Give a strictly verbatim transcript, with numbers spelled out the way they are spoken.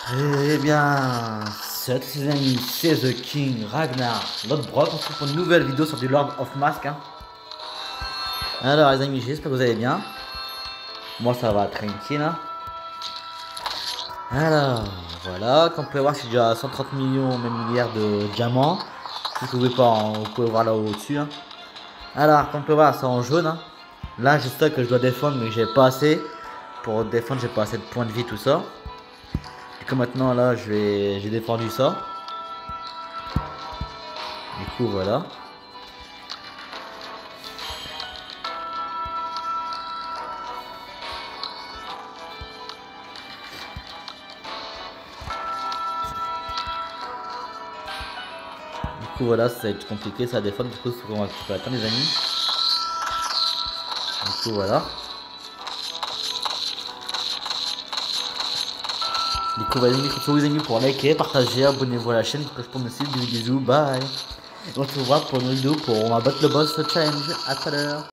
Eh bien, cette les amis, c'est The King Ragnar Lodbrok. On se retrouve pour une nouvelle vidéo sur du Lord of Mask. Hein. Alors les amis, j'espère que vous allez bien. Moi ça va tranquille. Hein. Alors voilà, comme vous pouvez voir, c'est déjà cent trente millions, même milliards de diamants. Si vous pouvez pas, en, vous pouvez voir là au-dessus. Hein. Alors, comme vous pouvez voir, c'est en jaune. Hein. Là, je sais que je dois défendre, mais j'ai pas assez. Pour défendre, j'ai pas assez de points de vie, tout ça. Et que maintenant, là, je vais, j'ai défendu ça. Du coup, voilà. Du coup, voilà, ça va être compliqué, ça à défendre. Du coup, c'est qu'on va attendre, les amis. Du coup, voilà. Du coup, voilà, surtout les amis, pour liker, partager, abonnez-vous à la chaîne, pour me suivre. Bisous, bisous, bye. Et on se revoit pour une vidéo pour on va battre le boss challenge. À tout à l'heure.